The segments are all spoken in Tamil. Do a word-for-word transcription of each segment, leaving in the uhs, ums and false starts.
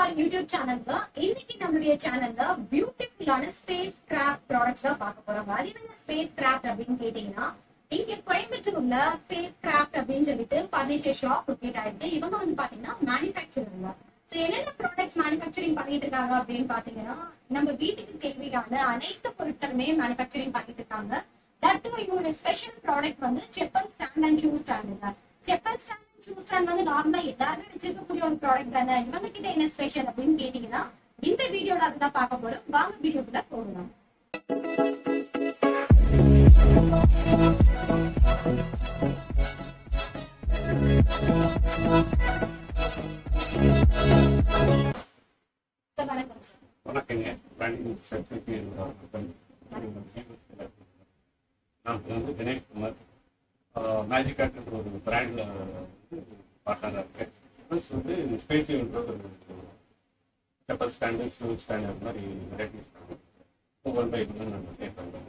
our YouTube channel. இன்னைக்கு நம்மளுடைய சேனல்ல பியூட்டிஃபுல்லான ஸ்பேஸ் கிராஃப்ட் ப்ராடக்ட்ஸ் தான் பார்க்க போறோம். அது என்ன ஸ்பேஸ் கிராஃப்ட் அப்படின்னு கேட்டீங்கன்னா, இங்க கோயம்புத்தூர்ல ஸ்பேஸ் கிராஃப்ட் அப்படின்னு சொல்லிட்டு பர்னிச்சர் ஷாப் லொகேட் ஆயிருக்கு. இவங்க வந்து பாத்தீங்கன்னா மேனுஃபேக்சரிங். சோ என்னென்ன ப்ராடக்ட்ஸ் மேனுஃபேக்சரிங் பண்ணிட்டு இருக்காங்க அப்படின்னு பாத்தீங்கன்னா, நம்ம வீட்டுக்கு தேவையான அனைத்து பொருட்களுமே மேனுஃபேக்சரிங் பண்ணிட்டு இருக்காங்க. தட் டூ இவங்களோட ஸ்பெஷல் ப்ராடக்ட் வந்து chappal stand and shoe stand. Chappal stand shoe stand வந்து நார்மலா எல்லாருமே வச்சிருக்கக்கூடிய ஒரு ப்ராடக்ட் தானே. இவங்க கிட்ட என்ன ஸ்பெஷல் அப்படின்னு கேட்டீங்கன்னா, இந்த வீடியோல அதுதான் பார்க்க போறோம். வாங்க வீடியோக்குள்ள போகலாம். வணக்கங்க. நான் வந்து தினேஷ்குமார் மேஜிக் ஆர்ட்ன்ற ஒரு பிராண்ட்ல பார்ட்னராக இருக்கேன். ப்ளஸ் வந்து ஸ்பேஸின்ற ஒரு செப்பல் ஸ்டாண்டு, ஷூ ஸ்டாண்டு அந்த மாதிரி வெரைட்டிஸ் பண்ணுவோம். ஒவ்வொரு பை வந்து நம்ம கேட்பாங்க.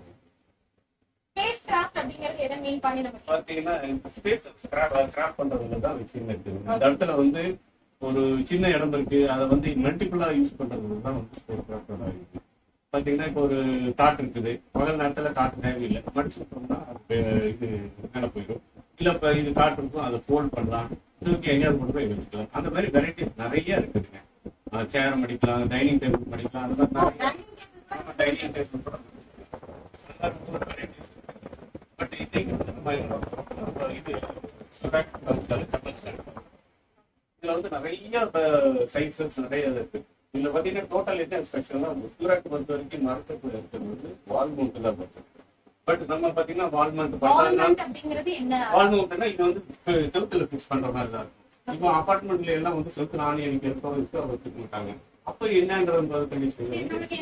பார்த்தீங்கன்னா ஸ்பேஸ் கிராஃப்ட் பண்றதுல தான் விஷயம் இருக்குது. அந்த இடத்துல வந்து ஒரு சின்ன இடம் இருக்கு, அதை வந்து மல்டிபிளா யூஸ் பண்றது தான் வந்து ஸ்பேஸ் கிராஃப்டோட இருக்கு. பாத்தீங்கன்னா இப்போ ஒரு காட் இருக்குது, பகல் நேரத்துல காட்டு தேவையில்லை, மடிச்சு விட்டோம்னா அது இது மேல போயிடும். இல்ல இப்ப இது காட்டு இருக்கும், அதை ஃபோல்ட் பண்ணலாம், தூக்கி எங்கேயாவது கொண்டு போய் வச்சுக்கலாம். அந்த மாதிரி வெரைட்டிஸ் நிறைய இருக்குதுங்க. சேர் மடிக்கலாம், டைனிங் டேபிள் மடிக்கலாம், அந்த மாதிரி டைனிங் டேபிள் கூட வெரைட்டிஸ். பட் இன்னைக்கு வந்து நம்ம இது செப்பல் ஸ்டாண்ட், இதுல வந்து நிறைய சைஸஸ் நிறைய இருக்கு. இதுல பாத்தீங்கன்னா டோட்டல் என்ன ஸ்பெஷல்னா, சூராக் பொறுத்த வரைக்கும் மரத்துக்கு இருக்கிறது வந்து வால் மவுண்ட் தான் பொறுத்து. பட் நம்ம பாத்தீங்கன்னா வால் மவுண்ட் பண்றதுனா வால் மவுண்ட்னா இது வந்து செவுத்துல பிக்ஸ் பண்ற மாதிரி தான் இருக்கும். இப்போ அபார்ட்மெண்ட்ல எல்லாம் வந்து செவுத்துல ஆணி எனக்கு இருக்கோ இருக்கோ வச்சுக்க மாட்டாங்க. அப்ப என்னன்றது கண்டிஷன்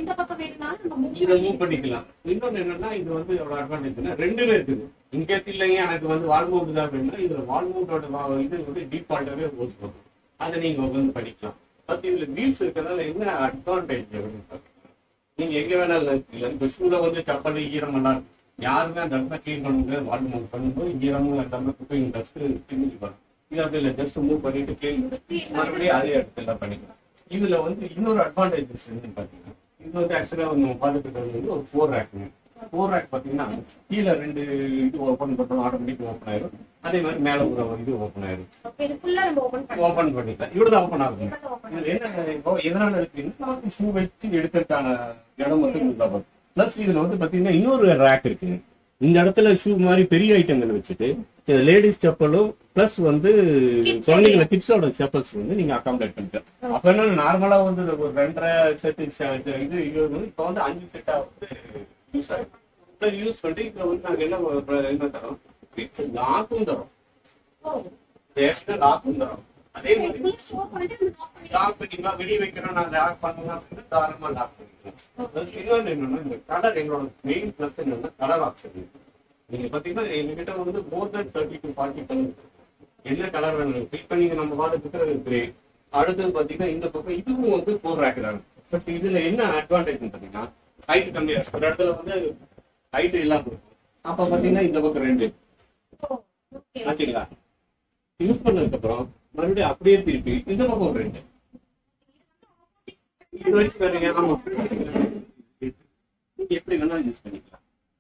இதை மூவ் பண்ணிக்கலாம். இன்னொன்னு என்னன்னா, இது வந்து எவ்வளவு அட்வான்டேஜ்னா ரெண்டுமே இருக்குது. இன்கேஸ் இல்லைங்க எனக்கு வந்து வால் மவுண்ட் தான் வேணும்னா, இதுல வால் மவுண்டோட இது வந்து டிஃபால்ட்டாவே போச்சு போகும், அதை நீங்க வந்து பண்ணிக்கலாம். பட் இதுல வீல்ஸ் இருக்கிறதால என்ன அட்வான்டேஜ் அப்படின்னு பாத்தீங்கன்னா, நீங்க எங்க வேணாலும் இல்லை. இப்போ ஷூல வந்து சப்பல் ஈரம் எல்லாம் இருக்கும், யாருமே அந்த இடத்துல கிளீன் பண்ணுங்க வால் மவுண்ட் பண்ணும்போது ஈரமும் எல்லாமே குப்பையும் டஸ்ட் திணிஞ்சு வரும். இது அப்படி இல்லை, ஜஸ்ட் மூவ் பண்ணிட்டு கிளீன் மறுபடியும் அதே இடத்துல எல்லாம் பண்ணிக்கலாம். இதுல வந்து இன்னொரு அட்வான்டேஜஸ் என்னன்னு பாத்தீங்கன்னா, இது வந்து ஆக்சுவலா நம்ம பார்த்துட்டு இருக்கிறது வந்து ஒரு ஃபோர் ரேக்குங்க. ஃபோர் ரேக் பாத்தீங்கன்னா கீழே ரெண்டு இது ஓப்பன் பண்ணணும், ஆட்டோமேட்டிக் ஓப்பன் ஆயிரும். அதே மாதிரி மேல ஒரு இது ஓப்பன் ஆயிரும், ஓப்பன் பண்ணிக்கலாம். இவ்வளவுதான் ஓப்பன் ஆகுங்க. இதுல என்ன இப்போ எதனால இருக்குன்னா, ஷூ வச்சு எடுக்கிறதுக்கான இடம் மட்டும் இருந்தா. பிளஸ் இதுல வந்து பாத்தீங்கன்னா இன்னொரு ரேக் இருக்கு. இந்த இடத்துல ஷூ மாதிரி பெரிய ஐட்டங்கள் வச்சுட்டு லேடிஸ் செப்பலும் பிளஸ் வந்து குழந்தைங்கள கிட்ஸோட செப்பல்ஸ் வந்து நீங்க அகாமடேட் பண்ணிக்கலாம். அப்ப என்ன நார்மலா வந்து ஒரு ரெண்டரை செட் இது இது வந்து இப்போ வந்து அஞ்சு செட்டா வந்து யூஸ் பண்ணி இதுல வந்து நாங்க என்ன என்ன தரோம், லாக்கும் தரோம், லாக்கும் தரோம். அதே மாதிரி லாக் பண்ணிக்கலாம், வெளியே வைக்கிறோம், நான் லாக் பண்ணலாம் அப்படின்னு தாராளமா லாக் பண்ணிக்கலாம். இன்னொன்று என்னன்னா, இந்த கலர் எங்களோட மெயின் பிளஸ் என்னன்னா கலர் ஆப்ஷன். நீங்க பாத்தீங்கன்னா எங்ககிட்ட வந்து more than thirty to forty colour, என்ன கலர் வேணும் கிளிக் பண்ணி நம்ம பார்த்துட்டு கிரே. அடுத்தது பாத்தீங்கன்னா இந்த பக்கம் இதுவும் வந்து ஃபோர் ரேக் தான். பட் இதுல என்ன அட்வான்டேஜ் பாத்தீங்கன்னா, ஹைட் கம்மியா ஒரு இடத்துல வந்து ஹைட் இல்லாம இருக்கும். அப்ப பாத்தீங்கன்னா இந்த பக்கம் ரெண்டு ஆச்சுங்களா, யூஸ் பண்ணதுக்கு அப்புறம் மறுபடியும் அப்படியே திருப்பி இந்த பக்கம் ஒரு ரெண்டு இது வரைக்கும் பாருங்க. ஆமா, எப்படி வேணாலும் யூஸ் பண்ணிக்கலாம்.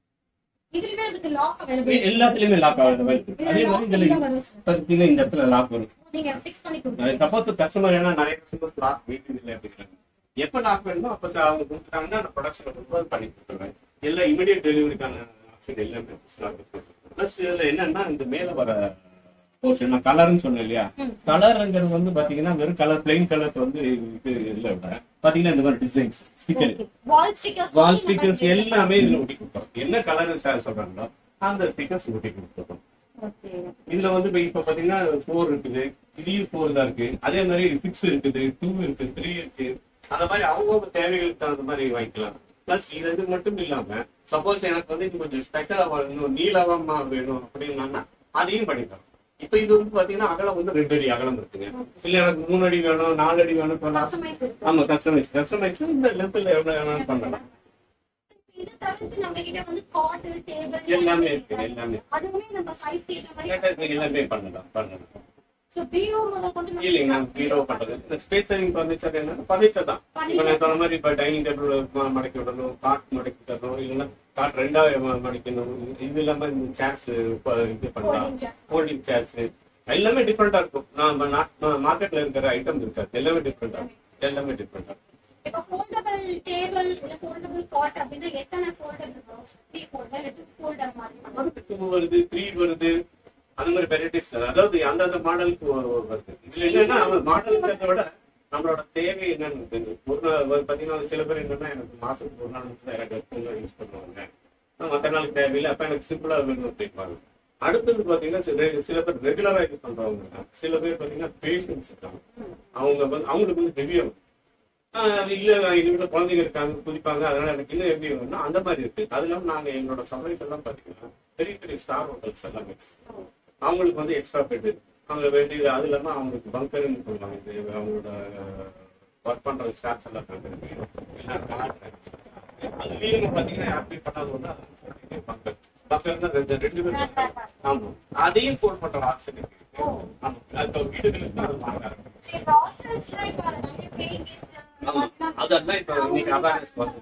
எல்லாத்துலயுமே லாக் ஆகுது. அதே மாதிரி இதுல இந்த இடத்துல லாக் வரும். சப்போஸ் கஸ்டமர் ஏன்னா நிறைய கஸ்டமர்ஸ் லாக் வெயிட்டிங் இல்லை பேசுறாங்க. எப்ப லாக் வேணுமோ அப்ப அவங்க கொடுத்துட்டாங்கன்னா நான் ப்ரொடக்ஷன் கொடுத்து பண்ணி கொடுத்துருவேன். எல்லாம் இமிடியட் டெலிவரிக்கான ஆப்ஷன் எல்லாமே பிளஸ் இதுல என்னன்னா, இந்த மேல வர போர்ஷன் நான் கலர்னு சொன்னேன் இல்லையா, கலர்ங்கிறது வந்து பாத்தீங்கன்னா வெறும் கலர் பிளைன் கலர்ஸ் வந்து இது இதுல விட பாத்தீங்கன்னா இந்த மாதிரி டிசைன்ஸ் ஸ்டிக்கர் வால் ஸ்டிக்கர்ஸ் எல்லாமே இதுல ஒட்டி கொடுத்தோம். என்ன கலர் சார் சொல்றாங்களோ அந்த ஸ்டிக்கர்ஸ் ஒட்டி கொடுத்துருக்கோம். இதுல வந்து இப்ப பாத்தீங்கன்னா ஃபோர் இருக்குது, இதுலயும் ஃபோர் தான் இருக்கு. அதே மாதிரி சிக்ஸ் இருக்குது, டூ இருக்கு, த்ரீ இருக்கு. அந்த மாதிரி அவங்க தேவைகளுக்கு தகுந்த மாதிரி வாங்கிக்கலாம். பிளஸ் இது இது மட்டும் இல்லாம சப்போஸ் எனக்கு வந்து இது கொஞ்சம் ஸ்பெஷலா வேணும், நீளமா வேணும் அப்படின்னா அதையும் பண்ணிக்கலாம். இப்ப இது வந்து பாத்தீங்கன்னா அகலம் வந்து ரெண்டு அடி அகலம் இருக்குங்க. இல்ல எனக்கு மூணு அடி வேணும், நாலு அடி வேணும், ஆமா கஸ்டமைஸ் கஸ்டமைஸ் இந்த லெவல்ல எவ்வளவு வேணாலும் பண்ணலாம். எல்லாமே இருக்கு, எல்லாமே எல்லாமே பண்ணலாம் பண்ணலாம். சோ பீரோ முதல் கொண்டு இல்லைங்க பீரோ பண்றது இந்த ஸ்பேஸ் சேவிங் ஃபர்னிச்சர் என்ன ஃபர்னிச்சர் தான். இப்ப நான் சொன்ன மாதிரி இப்ப டைனிங் டேபிள் மடக்கி விடணும், காட் மடக்கி தரணும், இல்லைன்னா காட் ரெண்டா மடிக்கணும். இது இல்லாம இந்த சேர்ஸ் இது பண்ணலாம், ஃபோல்டிங் சேர்ஸ் எல்லாமே டிஃப்ரெண்டா இருக்கும். நம்ம மார்க்கெட்ல இருக்கிற ஐட்டம் இருக்காது, எல்லாமே டிஃப்ரெண்டா எல்லாமே டிஃப்ரெண்டா. இப்ப ஃபோல்டபிள் டேபிள் இல்ல ஃபோல்டபிள் காட் அப்படின்னா எத்தனை ஃபோல்டர் இருக்கும்? த்ரீ ஃபோல்டர் இல்ல டூ ஃபோல்டர் மாதிரி டூ வருது, த்ரீ வருது, அந்த மாதிரி வெரைட்டிஸ். அதாவது அந்தந்த மாடலுக்கு வருது. இதுல என்னன்னா மாடலுங்கிறத விட நம்மளோட தேவை என்னன்னு ஒரு நாள் பாத்தீங்கன்னா சில பேர் என்னன்னா எனக்கு மாசத்துக்கு ஒரு நாள் யாராவது யூஸ் பண்ணுவாங்க, மற்ற நாளுக்கு தேவையில்லை, அப்ப எனக்கு சிம்பிளா வேணும் அப்படிப்பாங்க. அடுத்தது பாத்தீங்கன்னா சில பேர் ரெகுலரா யூஸ் பண்றவங்க, சில பேர் பாத்தீங்கன்னா பேஷன்ஸ் இருக்காங்க, அவங்க வந்து அவங்களுக்கு வந்து ஹெவியா இல்ல எங்க வீட்டுல குழந்தைங்க இருக்காங்க குதிப்பாங்க, அதனால எனக்கு இன்னும் எப்படி வேணும்னா அந்த மாதிரி இருக்கு. அது இல்லாம நாங்க எங்களோட சமையல் எல்லாம் பாத்தீங்கன்னா பெரிய பெரிய ஸ்டார் ஹோட்டல்ஸ் எல்லாமே அவங்களுக்கு வந்து எக்ஸ்ட்ரா பெட் அவங்க வேண்டியது. அது இல்லாம அவங்களுக்கு பங்கர்னு சொல்லுவாங்க, இது அவங்களோட ஒர்க் பண்ற ஸ்டாஃப்ஸ் எல்லாம் அதுலயும் பாத்தீங்கன்னா அப்படி பண்ணாது ஒண்ணு பங்கர் பங்கர்னா ரெண்டு ரெண்டு பேரும் ஆமா அதையும் ஃபோன் பண்ற ஆப்ஷன் இருக்கு. ஆமா அது வீடுகளுக்கு அது வாங்க அதெல்லாம் இப்ப இன்னைக்கு அவேர்னஸ் வருது.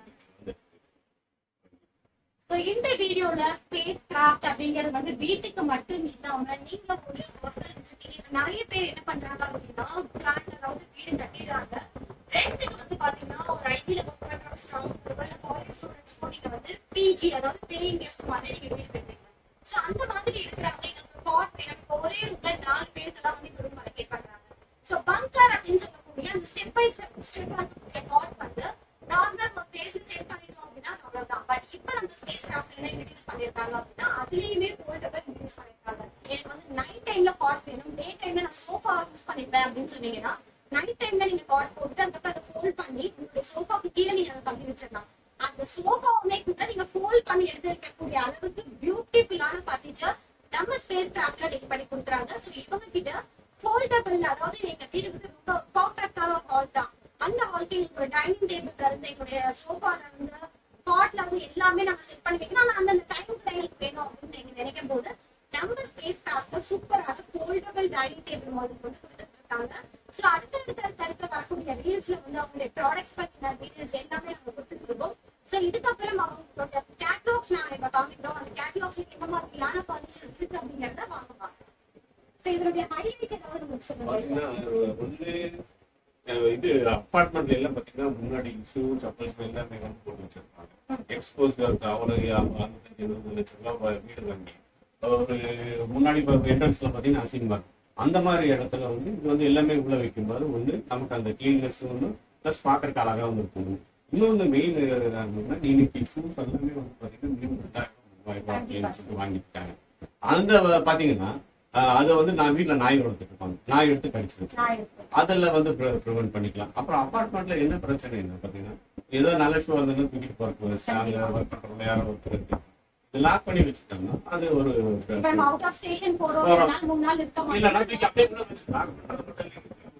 சோ இந்த வீடியோல ஸ்பேஸ் கிராஃப்ட் அப்படிங்கிறது வந்து வீட்டுக்கு மட்டும் இல்லாம நீங்க ஒரு ஹாஸ்டல் வச்சிருக்கீங்க. நிறைய பேர் என்ன பண்றாங்க அப்படின்னா பிளான் அதாவது வீடு கட்டிடுறாங்க, ரெண்டுக்கு வந்து பாத்தீங்கன்னா ஒரு ஐடியில ஒர்க் பண்ற ஸ்டாஃப் இல்ல காலேஜ் ஸ்டூடெண்ட்ஸ் நீங்க வந்து பிஜி அதாவது பேயிங் கெஸ்ட் மாதிரி நீங்க வீடு கட்டுறீங்க. சோ அந்த மாதிரி இருக்கிறவங்க எங்களுக்கு காட் வேணும், ஒரே ரூம்ல நாலு பேருக்கு தான் வந்து ரூம் அலோகேட் பண்றாங்க. சோ பங்கர் அப்படின்னு சொல்லக்கூடிய அந்த ஸ்டெப் பை ஸ்டெப் ஸ்டெப் பண்ணக்கூடிய காட் வந்து நார்மல் ஒரு பிளேஸ்ல செட் பண்ணிட்டோம் அப்படின்னா அவ்வளவுதான். பட் இப்ப நம்ம ஸ்பேஸ் கிராஃப்ட்ல என்ன இன்ட்ரோடியூஸ் பண்ணிருக்காங்க அப்படின்னா அதுலயுமே ஃபோல்டபிள் இன்ட்ரோடியூஸ் பண்ணிருக்காங்க. எனக்கு வந்து நைட் டைம்ல காட் வேணும், டே டைம்ல நான் சோஃபா யூஸ் பண்ணிப்பேன் அப்படின்னு சொன்னீங்கன்னா நைட் டைம்ல நீங்க காட் போட்டு அதுக்கப்புறம் அதை ஃபோல்ட் பண்ணி உங்களுடைய சோஃபாக்கு கீழே நீங்க அதை தள்ளி வச்சிடலாம். அந்த சோஃபாவுமே கூட நீங்க ஃபோல்ட் பண்ணி எடுத்து வைக்கக்கூடிய அளவுக்கு பியூட்டிஃபுல்லான ஃபர்னிச்சர் நம்ம ஸ்பேஸ் கிராஃப்ட்ல ரெடி பண்ணி கொடுக்குறாங்க. ஸோ இவங்க கிட்ட ஃபோல்டபிள் அதாவது எங்க வீடு வந்து ரொம்ப பர்ஃபெக்டான ஒரு ஹால் தான். அந்த ஹால்க்கு எங்களோட டைனிங் டேபிள்ல இருந்து எங்களுடைய சோஃபால இருந்து காட்ல இருந்து எல்லாமே நம்ம செட் பண்ணி வைக்கணும். ஆனா அந்த டைமுக்கு எங்களுக்கு வேணும் அப்படின்னு நீங்க நினைக்கும் போது நம்ம ஸ்பேஸ் கிராஃப்ட்ல சூப்பரான ஃபோல்டபிள் டைனிங் டேபிள் மாதிரி கொண்டு கொடுத்துட்டு இருக்காங்க. ஸோ அடுத்தடுத்த அடுத்த வரக்கூடிய ரீல்ஸ்ல வந்து அவங்களுடைய ப்ராடக்ட்ஸ் பத்தின டீடைல்ஸ் எல்லாமே நம்ம கொடுத்துட்டு இருக்கோம். ஸோ இதுக்கப்புறம் அவங்களோட கேட்லாக்ஸ் நாங்க இப்ப காமிக்கிறோம். அந்த கேட்லாக்ஸ்ல என்ன மாதிரியான ஃபர்னிச்சர் இருக்கு அப்படிங்கறத வாங்குவாங்க. ஸோ இதனுடைய ஹைலைட்ஸ் ஏதாவது உங்களுக்கு சொல்லுங்க. இது அப்பார்ட்மெண்ட்ல எல்லாம் பாத்தீங்கன்னா முன்னாடி ஷூ சப்பல்ஸ் எல்லாமே வந்து போட்டு வச்சிருப்பாங்க. எக்ஸ்போஸ் இருக்கு. அவ்வளவு அறுபத்தஞ்சு இருபது லட்சம் ரூபாய் வீடு வாங்கி ஒரு முன்னாடி என்ட்ரன்ஸ்ல பாத்தீங்கன்னா அசிங்கமா இருக்கும். அந்த மாதிரி இடத்துல வந்து இது வந்து எல்லாமே உள்ள வைக்கும்போது ஒண்ணு நமக்கு அந்த கிளீன்னஸ் ஒண்ணு பிளஸ் பாக்குறதுக்கு அழகாவும் இருக்கும். இன்னொன்னு மெயின் என்னன்னா இன்னைக்கு ஷூஸ் எல்லாமே வந்து பாத்தீங்கன்னா மினிமம் ரெண்டாயிரம் மூவாயிரம் ரூபாய் அப்படின்னு சொல்லிட்டு வாங்கிட்டாங்க. அந்த பாத்தீங்கன்னா அதை வந்து நான் வீட்டுல நாய் வளர்த்துட்டு இருப்பாங்க, நாய் எடுத்து கடிச்சிருச்சு, அதெல்லாம் வந்து ப்ரிவென்ட் பண்ணிக்கலாம். அப்புறம் அபார்ட்மெண்ட்ல என்ன பிரச்சனை என்ன பாத்தீங்கன்னா ஏதோ நல்ல ஷூ இருந்தாலும் தூக்கிட்டு போறது ஒர்க் பண்றவங்க யாரும் ஒருத்தர் லாக் பண்ணி வச்சுட்டாங்கன்னா அது ஒரு இல்லைன்னா அப்படியே கூட வச்சு லாக் பண்றது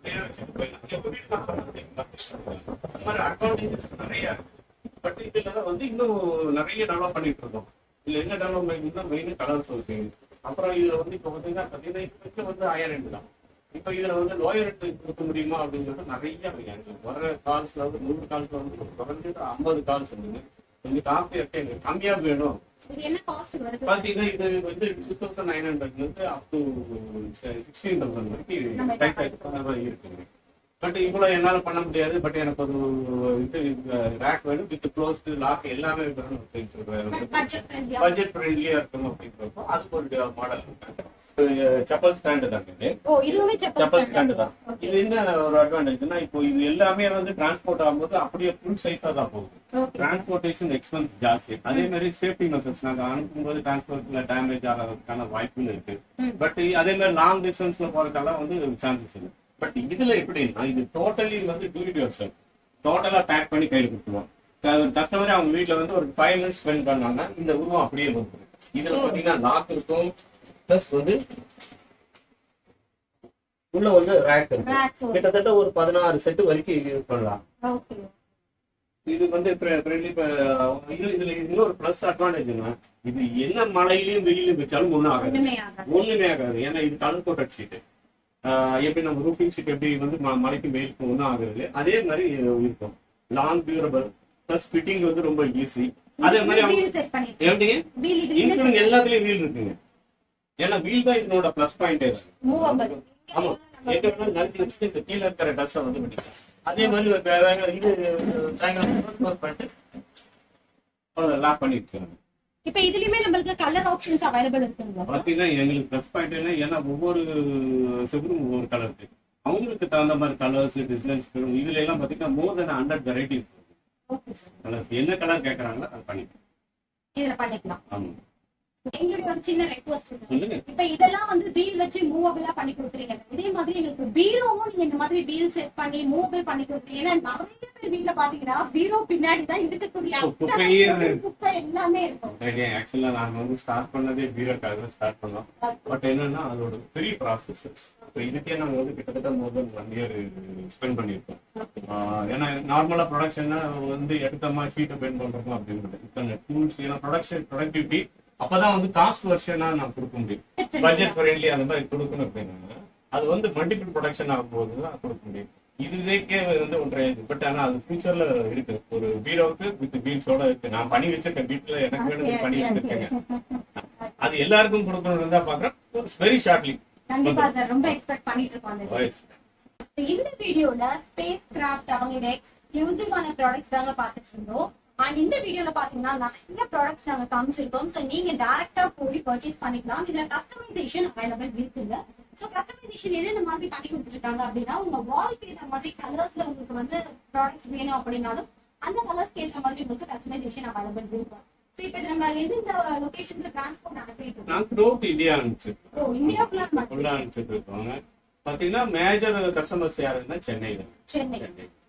அட்வான்டேஜஸ் நிறைய. பட் இதுல வந்து இன்னும் நிறைய டெவலப் பண்ணிட்டு இருக்கோம். இதுல என்ன டெவலப்மெண்ட் மெயின் கலர் சோர்சிங். அப்புறம் இதுல வந்து இப்ப பாத்தீங்கன்னா பாத்தீங்கன்னா வந்து ஹையர் எண்ட் தான். இப்ப இதுல வந்து லோயர் எண்ட் கொடுக்க முடியுமா அப்படின்னு சொல்லிட்டு நிறைய வர கால்ஸ்ல வந்து நூறு கால்ஸ்ல வந்து குறைஞ்சது ஐம்பது கால்ஸ் இருந்தது. கொஞ்சம் காஸ்ட்லி இருக்கு, எனக்கு கம்மியா வேணும் பாத்தீங்கன்னா இது வந்து டூ தௌசண்ட் நைன் ஹண்ட்ரட்ல இருந்து அப் டு சிக்ஸ்டீன் தௌசண்ட் வரைக்கும் இருக்குங்க. பட் இவ்வளவு என்னால பண்ண முடியாது. பட் எனக்கு ஒரு இது ரேக் வேணும் வித் க்ளோஸ்ட் லாக் எல்லாமே வேணும் அப்படின்னு சொல்றாரு. பட்ஜெட் ஃப்ரெண்ட்லியா இருக்கணும் அப்படின்றப்போ அதுக்கு ஒரு மாடல் செப்பல் ஸ்டாண்டு தான். செப்பல் ஸ்டாண்டு தான். இது என்ன ஒரு அட்வான்டேஜ்னா இப்போ இது எல்லாமே வந்து டிரான்ஸ்போர்ட் ஆகும்போது அப்படியே ஃபுல் சைஸா தான் போகுது. டிரான்ஸ்போர்டேஷன் எக்ஸ்பென்ஸ் ஜாஸ்தி. அதே மாதிரி சேஃப்டி மெஷர்ஸ் நாங்க அனுப்பும்போது டிரான்ஸ்போர்ட்ல டேமேஜ் ஆகிறதுக்கான வாய்ப்புகள் இருக்கு. பட் அதே மாதிரி லாங் டிஸ்டன்ஸ்ல போறதுக்கெல்லாம் வந்து சான்சஸ் இருக்கு. பட் இதுல எப்படின்னா இது டோட்டலி வந்து டூ இட் யுவர் செல்ஃப், டோட்டலா பேக் பண்ணி கையில் கொடுத்துருவோம். கஸ்டமரே அவங்க வீட்டுல வந்து ஒரு ஃபைவ் மினிட்ஸ் ஸ்பெண்ட் பண்ணாங்கன்னா இந்த உருவம் அப்படியே வந்து இதுல பாத்தீங்கன்னா லாக் இருக்கும், பிளஸ் வந்து உள்ள வந்து ரேக் இருக்கும். கிட்டத்தட்ட ஒரு பதினாறு செட்டு வரைக்கும் யூஸ் பண்ணலாம். இது வந்து இதுல இன்னொரு பிளஸ் அட்வான்டேஜ்னா இது என்ன மழையிலயும் வெயிலும் வச்சாலும் ஒண்ணும் ஆகாது, ஒண்ணுமே ஆகாது. ஏன்னா இது கலர் கோட்டட் ஷீட். எப்படி நம்ம ரூஃபிங் ஷீட் எப்படி வந்து மலைக்கு மேலுக்கு ஒன்றும் ஆகுறது அதே மாதிரி இருக்கும். லாங் டியூரபிள் பிளஸ் ஃபிட்டிங் வந்து ரொம்ப ஈஸி. அதே மாதிரி எப்படிங்க இன்க்ளூடிங் எல்லாத்துலயும் வீல் இருக்குங்க. ஏன்னா வீல் தான் இதனோட பிளஸ் பாயிண்டே தான். ஆமா எங்க வேணாலும் நறுக்கி வச்சுட்டு இந்த கீழே இருக்கிற டஸ்ட்டை வந்து பண்ணிக்கலாம். அதே மாதிரி இது க்ளோஸ் பண்ணிட்டு லாக் பண்ணிருக்காங்க. இப்ப இதுலயுமே நம்மளுக்கு கலர் ஆப்ஷன்ஸ் அவைலபிள் இருக்குங்களா? பாத்தீங்கன்னா எங்களுக்கு பிளஸ் பாயிண்ட் என்ன, ஏன்னா ஒவ்வொரு செவரும் ஒவ்வொரு கலர் இருக்கு. அவங்களுக்கு தகுந்த மாதிரி கலர்ஸ் டிசைன்ஸ் இதுல எல்லாம் பாத்தீங்கன்னா more than hundred varieties colours. என்ன கலர் கேட்கறாங்களோ அது பண்ணிக்கலாம். இதுல பண்ணிக்கலாம். ஆமா. எங்களுக்கு ஒரு சின்ன ரெக்வெஸ்ட். இப்ப இதெல்லாம் வந்து வீல் வச்சு மூவபிளா பண்ணி கொடுக்குறீங்க. இதே மாதிரி எங்களுக்கு பீரோவும் நீங்க இந்த மாதிரி வீல் செட் பண்ணி மூவபிள் பண்ணி கொடுக்குறீங்க. ஏன்னா நிறைய பேர் வீட்ல பாத்தீங்கன்னா பீரோ பின்னாடி தான் இருக்கக்கூடிய குப்பை எல்லாமே இருக்கும். ஆக்சுவலா நாங்க வந்து ஸ்டார்ட் பண்ணதே பீரோக்காக ஸ்டார்ட் பண்ணோம். பட் என்னன்னா அதோட பெரிய ப்ராசஸ். இதுக்கே நாங்க வந்து கிட்டத்தட்ட more than one year spend பண்ணிருக்கோம். ஏன்னா நார்மலா ப்ரொடக்ஷன்னா வந்து எடுத்தமா ஷீட்டை பெயிண்ட் பண்றோம் அப்படின்றது இத்தனை டூல்ஸ். ஏன்னா ப்ரொடக்ஷன் ப்ரொடக்டிவிட்டி அப்பதான் வந்து காஸ்ட் வெர்ஷனா நான் கொடுக்க முடியும். பட்ஜெட் ஃப்ரெண்ட்லி அந்த மாதிரி கொடுக்கணும் அப்படின்னா அது வந்து மல்டிபிள் ப்ரொடக்ஷன் ஆகும்போது தான் கொடுக்க முடியும். இதுக்கே வந்து ஒன்றரை. பட் ஆனா அது ஃபியூச்சர்ல இருக்கு. ஒரு பீரோவுக்கு வித் வீல்ஸோட இருக்கு. நான் பண்ணி வச்சிருக்கேன் வீட்டுல, எனக்கு வேணும் பண்ணி வச்சிருக்கேங்க. அது எல்லாருக்கும் கொடுக்கணும்னு தான் பாக்குறேன். Very shortly. கண்டிப்பா சார், ரொம்ப எக்ஸ்பெக்ட் பண்ணிட்டு இருக்கோம். இந்த வீடியோல ஸ்பேஸ் கிராஃப்ட் அவங்க எக்ஸ்க்ளூசிவான ப்ராடக்ட்ஸ் தாங்க பாத்துட்டு இருந்தோம். அண்ட் இந்த வீடியோல பாத்தீங்கன்னா நிறைய ப்ராடக்ட்ஸ் நாங்க காமிச்சிருக்கோம். சோ நீங்க டைரக்டா போய் பர்ச்சேஸ் பண்ணிக்கலாம். இதுல கஸ்டமைசேஷன் அவைலபிள் இருக்குங்க. சோ கஸ்டமைசேஷன் என்னென்ன மாதிரி பண்ணி கொடுத்துருக்காங்க அப்படின்னா, உங்க வால்க்கு ஏற்ற மாதிரி கலர்ஸ்ல உங்களுக்கு வந்து ப்ராடக்ட்ஸ் வேணும் அப்படின்னாலும் அந்த கலர்ஸ்க்கு ஏற்ற மாதிரி உங்களுக்கு கஸ்டமைசேஷன் அவைலபிள் இருக்கும். சோ இப்போ நம்ம எந்த லொகேஷன்ல டிரான்ஸ்போர்ட் அனுப்பிட்டு இருக்கோம்? டிரான்ஸ்போர்ட் இந்தியா அனுப்பிச்சு. ஓ, இந்தியா ஃபுல்லா அனுப்பிச்சிட்டு இருக்கோங்க. பாத்தீங்கன்னா மேஜர் கஸ்டமர்ஸ் யாருன்னா சென்னை தான். சென்னை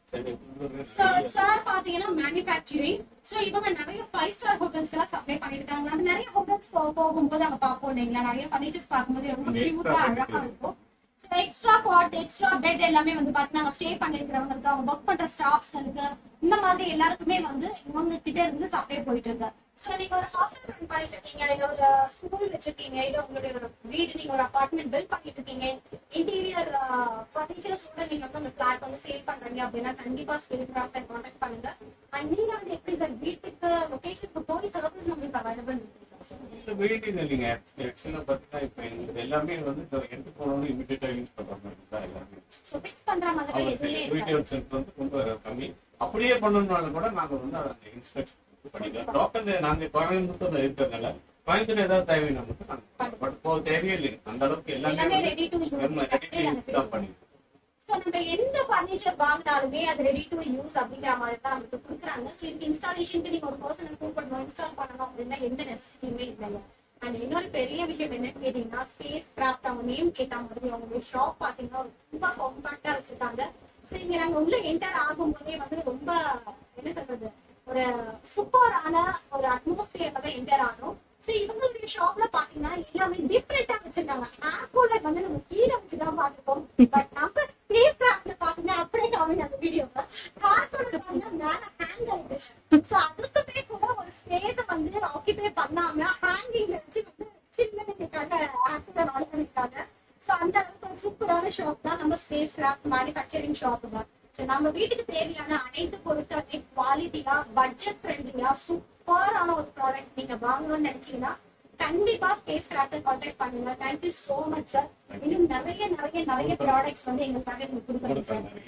சார் பாத்தீங்கன்னா மேனுஃபேக்சரிங். சோ இவங்க நிறைய ஃபைவ் ஸ்டார் ஹோட்டல்ஸ் எல்லாம் சப்ளை பண்ணிட்டு இருக்காங்க. நம்ம நிறைய ஹோட்டல்ஸ் போகும்போது அங்க பாப்போம் இல்லைங்களா, நிறைய ஃபர்னிச்சர்ஸ் பார்க்கும்போது ரொம்ப கியூட்டா அழகா இருக்கும். So extra cot extra bed எல்லாமே வந்து பாத்தீங்கன்னா ஸ்டே பண்ணிருக்கிறவங்களுக்கு, அவங்க ஒர்க் பண்ற ஸ்டாஃப்ஸ்களுக்கு, இந்த மாதிரி எல்லாருக்குமே வந்து இவங்க கிட்ட இருந்து சப்ளை போயிட்டு இருக்கு. சோ நீங்க ஒரு ஹாஸ்டல் ரன் பண்ணிட்டு இருக்கீங்க, இல்ல ஒரு ஸ்கூல் வச்சிருக்கீங்க, இல்ல உங்களுடைய ஒரு வீடு, நீங்க ஒரு அபார்ட்மெண்ட் பில்ட் பண்ணிட்டு இருக்கீங்க, இன்டீரியர் ஃபர்னிச்சர்ஸ் கூட நீங்க வந்து அந்த பிளாட் வந்து சேல் பண்றீங்க அப்படின்னா கண்டிப்பா ஸ்பேஸ் கிராஃப்ட் கான்டாக்ட் பண்ணுங்க. அண்ட் நீங்க வந்து எப்படி சார் வீட்டுக்கு லொகேஷனுக்கு போய் சர்வீஸ் நம்மளுக்கு அவைலபிள் இருக்கு? வீட்டுக்கு இல்லைங்க. ஆக்சுவலா பாத்தீங்கன்னா இப்ப எங்களுக்கு எல்லாமே வந்து எடுத்து போனோம்னு இமிடியேட்டா யூஸ் பண்றாங்க எல்லாமே. சோ ஃபிக்ஸ் பண்ற மாதிரி எதுவுமே வீடியோ செட் வந்து ரொம்ப கம்மி. அப்படியே பண்ணணும்னாலும் கூட நாங்க வந்து அதை இன்ஸ்ட்ரக்ஷன் பண்ணிக்கலாம். லோக்கல் நாங்க கோயம்புத்தூர்ல இருக்கிறதுனால கோயம்புத்தூர் ஏதாவது தேவை நமக்கு நாங்க பட் போ தேவையே இல்லை. அந்த அளவுக்கு எல்லாமே ரெடி டு யூஸ் தான் பண்ணிருக்கோம். சோ நம்ம எந்த ஃபர்னிச்சர் வாங்கினாலுமே அது ரெடி டு யூஸ் அப்படிங்கிற மாதிரி தான் நமக்கு கொடுக்குறாங்க. ஸோ இதுக்கு இன்ஸ்டாலேஷனுக்கு நீங்க ஒரு பர்சனை கூப்பிடணும், இன்ஸ்டால் பண்ணணும் அப்படின்னா எந்த நெசசிட்டியுமே இல்லை. அண்ட் இன்னொரு பெரிய விஷயம் என்னன்னு கேட்டீங்கன்னா, ஸ்பேஸ் கிராஃப்ட் அவங்க நேம் கேட்ட மாதிரி அவங்க ஷாப் பாத்தீங்கன்னா ரொம்ப காம்பாக்டா வச்சிருக்காங்க. சோ இங்க நாங்க உள்ள என்டர் ஆகும் போதே வந்து ரொம்ப என்ன சொல்றது, ஒரு சூப்பரான ஒரு அட்மாஸ்பியர்ல தான் என்டர் ஆகும். சோ இவங்களுடைய ஷாப்ல பாத்தீங்கன்னா எல்லாமே டிஃப்ரெண்டா வச்சிருக்காங்க. ஆப்போல வந்து நம்ம கீழே வச்சுதான் பாத்துருக்கோம். பட் நம்ம ஸ்பேஸ் கிராஃப்ட்ல பாத்தீங்கன்னா அப்படியே காமிங்க அந்த வீடியோல கார்ட்டோட பாத்தீங்கன்னா மேல ஹேங் ஆயிடுச்சு. சோ அதுக்குமே கூட ஒரு ஸ்பேஸ வந்து ஆக்கிபை பண்ணாம ஹேங்கிங்ல வச்சு வந்து சின்னதுக்காக ஆக்டர் ஆர்டர் பண்ணிருக்காங்க. சோ அந்த அளவுக்கு சூப்பரான ஷாப் தான் நம்ம ஸ்பேஸ் கிராஃப்ட் மேனுஃபேக்சரிங் ஷாப் தான். சோ நம்ம வீட்டுக்கு தேவையான அனைத்து பொருட்களுமே குவாலிட்டியா, பட்ஜெட் ஃப்ரெண்ட்லியா, சூப்பரான ஒரு ப்ராடக்ட் நீங்க வாங்கணும்னு நினைச்சீங்கன்னா கண்டிப்பா ஸ்பேஸ் கிராஃப்ட் கான்டாக்ட் பண்ணுங்க. Thank you so much sir. இன்னும் நிறைய நிறைய நிறைய ப்ராடக்ட்ஸ் வந்து எங்களுக்காக நீங்க கொடுக்குறீங்க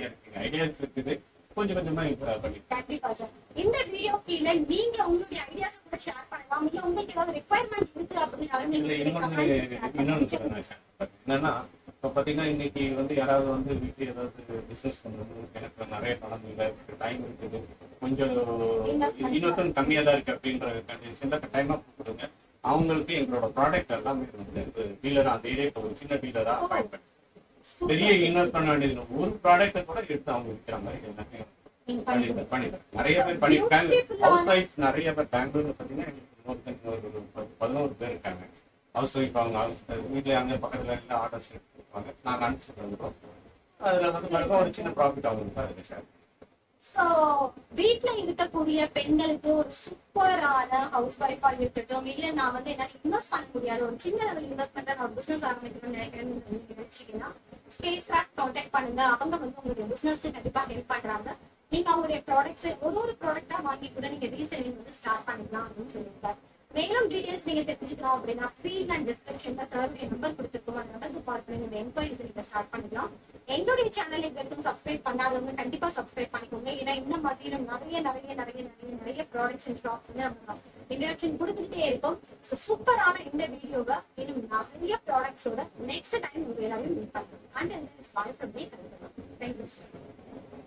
சார். கொஞ்சம் கொஞ்சமா கண்டிப்பா சார். இந்த வீடியோ கீழே நீங்க உங்களுடைய ஐடியாஸ் கூட ஷேர் பண்ணலாம். இல்ல உங்களுக்கு ஏதாவது ரிக்வயர்மெண்ட் இருக்கு அப்படின்னாலும் என்னன்னா இப்ப பாத்தீங்கன்னா இன்னைக்கு வந்து யாராவது வந்து வீட்டுல ஏதாவது பிசினஸ் பண்றது, எனக்கு நிறைய பணம் இல்லை, டைம் இருக்குது, கொஞ்சம் இன்வெஸ்ட்மெண்ட் கம்மியா தான் இருக்கு அப்படின்ற கண்டிஷன்ல டைமா கொடுங்க. அவங்களுக்கு எங்களோட ப்ராடக்ட் எல்லாமே வந்து டீலரா அந்த ஏரியா ஒரு சின்ன டீலரா அப்பாயிண்ட் பண்ணி பெரிய இன்வெஸ்ட் பண்ண வேண்டியது ஒரு ப்ராடக்ட கூட எடுத்து அவங்க விற்கிற மாதிரி எல்லாமே பண்ணிடுறேன். நிறைய பேர் பண்ணிருக்காங்க. ஹவுஸ் ஒய்ஃப் நிறைய பேர் பெங்களூர்ல பாத்தீங்கன்னா ஒரு பதினோரு பேர் இருக்காங்க. ஹவுஸ் ஒய்ஃப் அவங்க ஹவுஸ் வீட்டுல அங்க பக்கத்துல எல்லாம் ஆர்டர்ஸ் எடுத்துருப்பாங்க. நாங்க அனுப்பிச்சுட்டு வந்துடுவோம். அதுல வந்து ஒரு சின்ன ப்ராஃபிட் அவங்களுக்கு அதுல ஷேர். சோ வீட்டுல இருக்கக்கூடிய பெண்களுக்கு ஒரு சூப்பரான ஹவுஸ் ஒய்ஃபா இருக்கட்டும், இல்ல நான் வந்து என்ன இன்வெஸ்ட் பண்ண முடியாது, ஒரு சின்ன லெவல் இன்வெஸ்ட்மெண்ட் நான் ஒரு பிசினஸ் ஆரம்பிக்கணும்னு நினைக்கிறேன்னு நினைச்சீங்கன்னா ஸ்பேஸ் கிராஃப்ட் கான்டாக்ட் பண்ணுங்க. அவங்க வந்து உங்களுடைய பிசினஸ்க்கு கண்டிப்பா ஹெல்ப் பண்றாங்க. நீங்க அவங்களுடைய ப்ராடக்ட்ஸ் ஒரு ஒரு ப்ராடக்டா வாங்கி கூட நீங்க ரீசெல்லிங் வந்து ஸ்டார்ட் பண்ணிக்கலாம் அப்படின்னு சொல்லியிருக்காரு. மேலும் டீடைல்ஸ் நீங்க தெரிஞ்சுக்கணும் அப்படின்னா ஸ்கிரீன் அண்ட் டிஸ்கிரிப்ஷன்ல சர்வே நம்பர் கொடுத்துருக்கோம். அந்த நம்பருக்கு கால் பண்ணி நீங்க என்கொயரிஸ் நீங்க ஸ்டார்ட் பண்ணிக்கலாம். என்னுடைய சேனல் இது வரைக்கும் சப்ஸ்கிரைப் பண்ணாதவங்க கண்டிப்பா சப்ஸ்கிரைப் பண்ணிக்கோங்க. ஏன்னா இந்த மாதிரி நிறைய நிறைய நிறைய நிறைய நிறைய ப்ராடக்ட்ஸ் அண்ட் ஷாப்ஸ் வந்து நம்ம இன்ட்ரடக்ஷன் கொடுத்துக்கிட்டே இருக்கும். ஸோ சூப்பரான இந்த வீடியோவை இன்னும் நிறைய ப்ராடக்ட்ஸோட நெக்ஸ்ட் டைம் உங்க எல்லாரையும் மீட் பண்ணுவோம். And it's bye from me. Thank you.